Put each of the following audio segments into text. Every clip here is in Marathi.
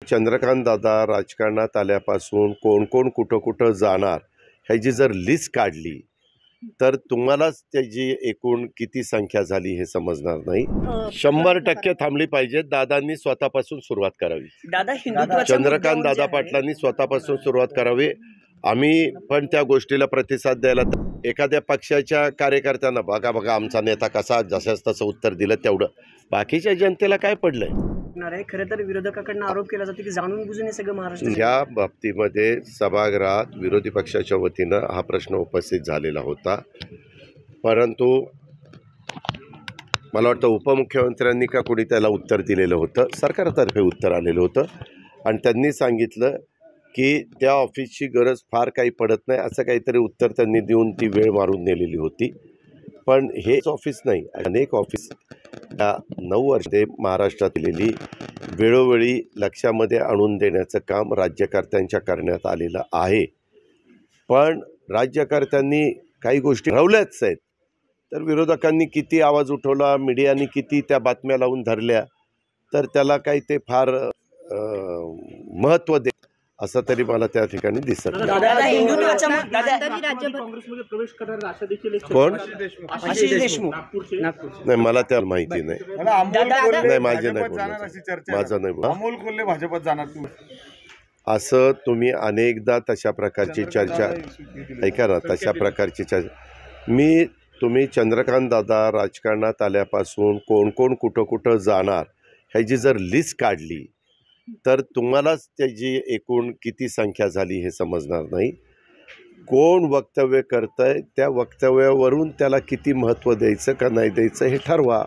चंद्रकांत दादा राजकारणात आल्यापासून कोण कोण कुठं कुठं जाणार ह्याची जर लिस्ट काढली तर तुम्हालाच त्याची एकूण किती संख्या झाली हे समजणार नाही. 100% थांबली पाहिजे. दादांनी स्वतःपासून सुरुवात करावी. चंद्रकांत दादा पाटलांनी स्वतःपासून सुरुवात करावी. आम्ही पण त्या गोष्टीला प्रतिसाद द्यायला एखाद्या पक्षाच्या कार्यकर्त्यांना बघा आमचा नेता कसा जशाच तसं उत्तर दिलं तेवढं, बाकीच्या जनतेला काय पडलंय. खरं तर विरोधकाकडनं आरोप केला जातो की जाणून बुजून हे सगळं महाराष्ट्र. या बाबतीमध्ये सभागृहात विरोधी पक्षाच्या वतीनं हा प्रश्न उपस्थित झालेला होता, परंतु मला वाटतं उपमुख्यमंत्र्यांनी का कोणी त्याला उत्तर दिलेलं होतं, सरकारतर्फे उत्तर आलेलं होतं आणि त्यांनी सांगितलं की त्या ऑफिसची गरज फार काही पडत नाही असं काहीतरी उत्तर त्यांनी देऊन ती वेळ मारून नेलेली होती. पण हेच ऑफिस नाही, अनेक ऑफिस या 9 वर्षे महाराष्ट्रात दिलेली वेळोवेळी लक्षामध्ये आणून देण्याचं काम राज्यकर्त्यांच्या करण्यात आलेलं आहे. पण राज्यकर्त्यांनी काही गोष्टी ठरवल्याच आहेत, तर विरोधकांनी किती आवाज उठवला, मीडियाने किती त्या बातम्या लावून धरल्या, तर त्याला काही ते फार महत्त्व दे असं तरी मला त्या ठिकाणी दिसत नाही. कोण? नाही, मला त्या माहिती नाही. नाही, माझे नाही बोलणार, माझं नाही बोलणार. अमोल कोल्हे भाजपात जाणार असं तुम्ही अनेकदा तशा प्रकारची चर्चा ऐका ना, तशा प्रकारची चर्चा तुम्ही चंद्रकांत दादा राजकारणात आल्यापासून कोण कोण कुठं कुठं जाणार ह्याची जर लिस्ट काढली तर तुम्हालाच त्याची एकूण किती संख्या झाली हे समजणार नाही. कोण वक्तव्य करतंय त्या वक्तव्यावरून त्याला किती महत्त्व द्यायचं का नाही द्यायचं हे ठरवा.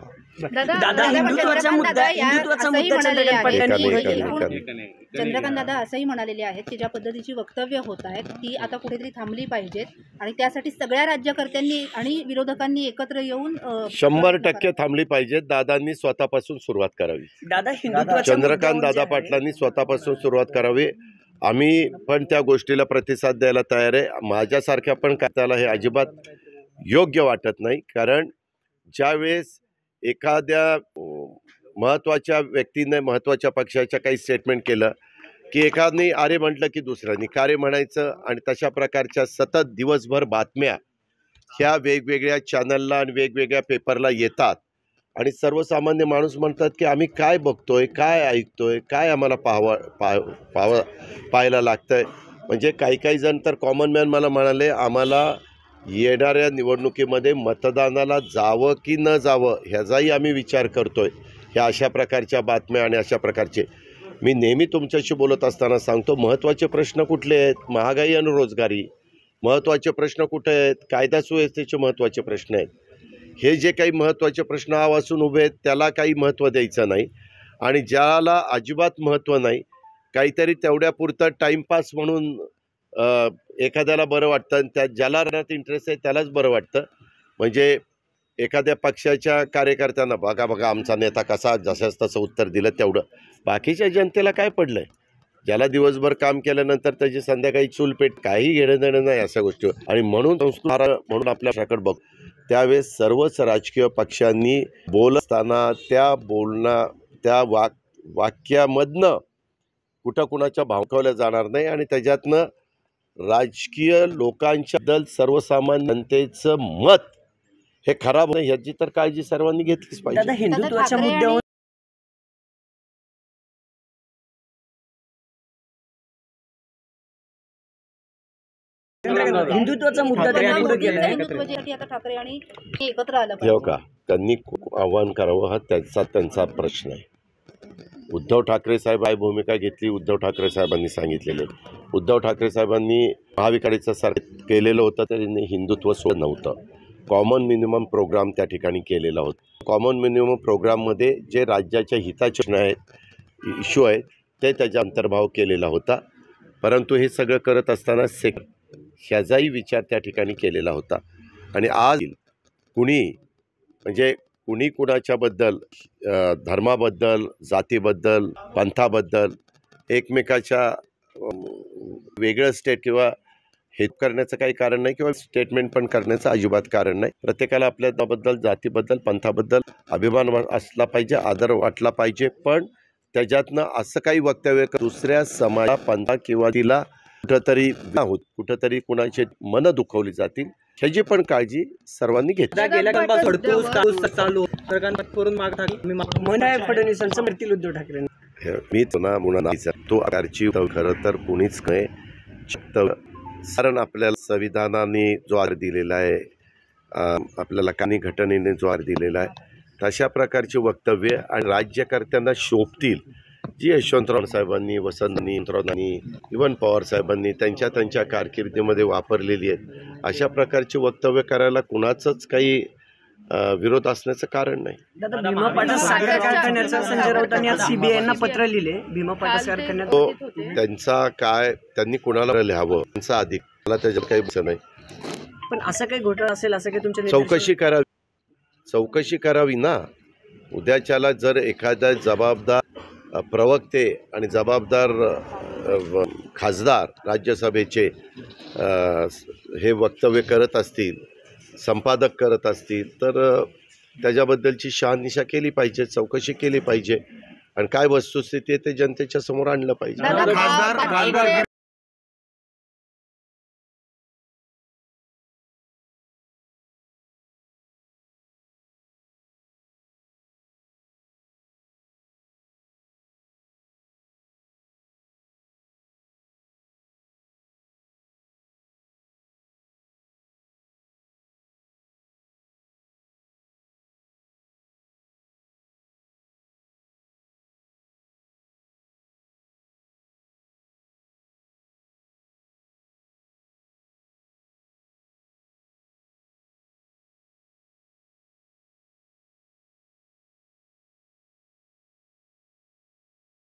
चंद्रकांत दादा असंही म्हणालेले आहेत की ज्या पद्धतीची वक्तव्य होत आहेत ती आता कुठेतरी थांबली पाहिजेत आणि त्यासाठी सगळ्या राज्यकर्त्यांनी आणि विरोधकांनी एकत्र येऊन 100% थांबली पाहिजेत. दादांनी स्वतःपासून सुरुवात करावी. चंद्रकांत दादा पाटलांनी स्वतःपासून सुरुवात करावी. आम्ही पण त्या गोष्टीला प्रतिसाद द्यायला तयार आहे. माझ्यासारख्या पण त्याला हे अजिबात योग्य वाटत नाही, कारण ज्यावेळेस एखाद्या महत्त्वाच्या व्यक्तीने महत्त्वाच्या पक्षाच्या काही स्टेटमेंट केलं की एखाद्याने अरे म्हटलं की दुसऱ्याने कारे म्हणायचं आणि तशा प्रकारच्या सतत दिवसभर बातम्या ह्या वेगवेगळ्या चॅनलला आणि वेगवेगळ्या पेपरला येतात आणि सर्वसामान्य माणूस म्हणतात की आम्ही काय बघतोय, काय ऐकतोय, काय आम्हाला पाहायला लागतंय. म्हणजे काही जण तर कॉमन मॅन मला म्हणाले आम्हाला येणाऱ्या निवडणुकीमध्ये मतदानाला जावं की न जावं ह्याचाही आम्ही विचार करतोय. ह्या अशा प्रकारच्या बातम्या आणि अशा प्रकारचे मी नेहमी तुमच्याशी बोलत असताना सांगतो, महत्त्वाचे प्रश्न कुठले आहेत? महागाई आणि रोजगारी महत्त्वाचे प्रश्न कुठे आहेत? कायदा सुव्यवस्थेचे महत्त्वाचे प्रश्न आहेत. हे जे काही महत्त्वाचे प्रश्न आवासून उभे आहेत त्याला काही महत्त्व द्यायचं नाही आणि ज्याला अजिबात महत्त्व नाही, काहीतरी तेवढ्यापुरतं टाईमपास म्हणून एखाद्याला बरं वाटतं आणि त्या ज्याला राहण्यात इंटरेस्ट आहे त्यालाच बरं वाटतं. म्हणजे एखाद्या पक्षाच्या कार्यकर्त्यांना बघा आमचा नेता कसा जशाच तसं उत्तर दिलं तेवढं, बाकीच्या जनतेला काय पडलंय. ज्याला दिवसभर काम केल्यानंतर त्याची संध्याकाळी चूलपेट काही घेणं देणं नाही अशा गोष्टीवर. आणि म्हणून म्हणून आपल्याकडे बघ त्यावेळेस सर्वच राजकीय पक्षांनी बोलताना त्या वाक्यामधनं कुठं कुणाच्या भावकावल्या जाणार नाही आणि त्याच्यातनं राजकीय लोकांच्याबद्दल सर्वसामान्य जनतेचं मत हे खराब नाही ह्याची तर काळजी सर्वांनी घेतलीच पाहिजे. हिंदुत्वाच्या मुद्द्यावर हिंदुत्वाचा मुद्दा ठाकरे आणि एकत्र आलं का त्यांनी आव्हान करावं हा त्यांचा प्रश्न आहे. उद्धव ठाकरे साहेब काय भूमिका घेतली उद्धव ठाकरे साहेबांनी सांगितलेले. उद्धव ठाकरे साहेबांनी महाविकासचं सरकार केलेलं होतं त्यांनी हिंदुत्व सोडलं नव्हतं. कॉमन मिनिमम प्रोग्राम त्या ठिकाणी केलेला होता. कॉमन मिनिमम प्रोग्राममध्ये जे राज्याच्या हिताचे आहेत इश्यू आहेत ते त्याचा अंतर्भाव केलेला होता. परंतु हे सगळं करत असताना ह्याचाही विचार त्या ठिकाणी केलेला होता. आणि आज कुणी कुणाच्याबद्दल धर्माबद्दल, जातीबद्दल, पंथाबद्दल एकमेकाच्या वेगळं स्टेट किंवा हे करण्याचं काही कारण नाही किंवा स्टेटमेंट पण करण्याचं अजिबात कारण नाही. प्रत्येकाला आपल्याबद्दल, जातीबद्दल, पंथाबद्दल अभिमान असला पाहिजे, आदर वाटला पाहिजे. पण त्याच्यातनं असं काही वक्तव्य दुसऱ्या समाजा पंथा किंवा तिला कुठंतरी कुणाची मनं दुखवली जातील ह्याची पण काळजी सर्वांनी घेतली. गेल्या चालू करून माग टाकली मन आहे फडणवीसांचं म्हणतील उद्धव ठाकरे. मी तो आकारची खरं तर कुणीच नाही, कारण आपल्याला संविधानाने जो आधार दिलेला आहे, आपल्याला काही घटनेने जो आधार दिलेला आहे, तशा प्रकारची वक्तव्य आणि राज्यकर्त्यांना शोभतील जी यशवंतराव साहेबांनी, वसंतरावांनी, इव्हन पवार साहेबांनी त्यांच्या कारकिर्दीमध्ये वापरलेली आहेत, अशा प्रकारची वक्तव्य करायला कुणाचंच काही विरोध असण्याचं कारण नाही. दादा, भीमा पाटा साखर कारखान्याचा संजय राऊतांनी आज सीबीआयना पत्र लिहिले. भीमा पाटा साखर कारखान्यात त्यांचा काय, त्यांनी कुणाला लिहावं त्यांचा अधिक, मला त्याच्यात काही विषय नाही. पण असं काही घोटाळा असेल असं काही तुमच्या चौकशी करावी ना. उद्याच्याला जर एखादा जबाबदार प्रवक्ते आणि जबाबदार खासदार राज्यसभेचे हे वक्तव्य करत असतील, संपादक करत असतील, तर त्याच्याबद्दलची शहानिशा केली पाहिजे, चौकशी केली पाहिजे आणि काय वस्तुस्थिती आहे ते जनतेच्या समोर आणलं पाहिजे.